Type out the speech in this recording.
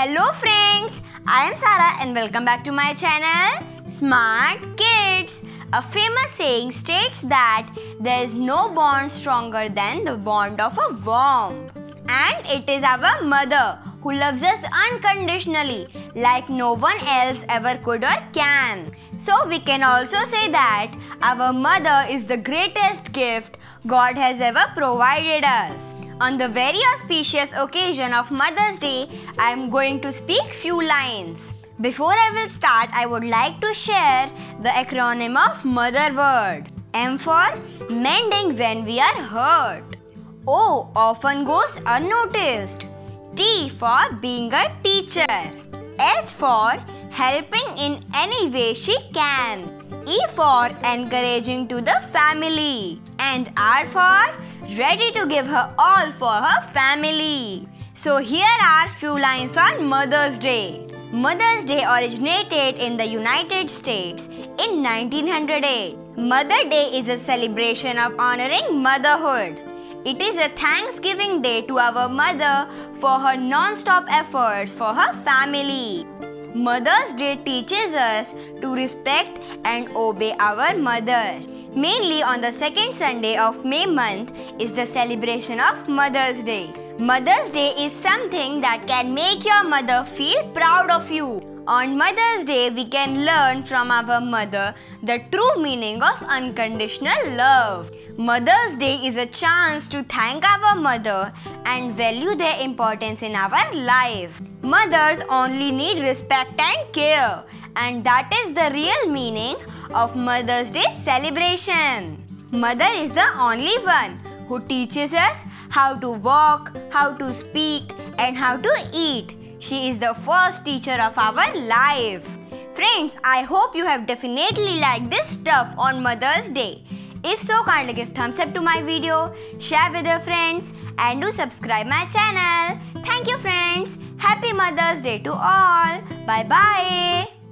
Hello friends, I am Sara and welcome back to my channel Smart Kids. A famous saying states that there is no bond stronger than the bond of a womb. And it is our mother who loves us unconditionally like no one else ever could or can. So we can also say that our mother is the greatest gift God has ever provided us. On the very auspicious occasion of Mother's Day, I am going to speak few lines. Before I will start, I would like to share the acronym of Mother word. M for mending when we are hurt. O often goes unnoticed. T for being a teacher. H for helping in any way she can. E for encouraging to the family. And R for ready to give her all for her family. So here are few lines on Mother's Day. Mother's Day originated in the United States in 1908. Mother Day is a celebration of honoring motherhood. It is a Thanksgiving Day to our mother for her non-stop efforts for her family. Mother's Day teaches us to respect and obey our mother. Mainly on the second Sunday of May month is the celebration of Mother's Day. Mother's Day is something that can make your mother feel proud of you. On Mother's Day, we can learn from our mother the true meaning of unconditional love. Mother's Day is a chance to thank our mother and value their importance in our life. Mothers only need respect and care, and that is the real meaning of Mother's Day celebration. Mother is the only one who teaches us how to walk, how to speak, and how to eat. She is the first teacher of our life. Friends, I hope you have definitely liked this stuff on Mother's Day. If so, kindly give thumbs up to my video, share with your friends, and do subscribe my channel. Thank you friends. Happy Mother's Day to all. Bye bye.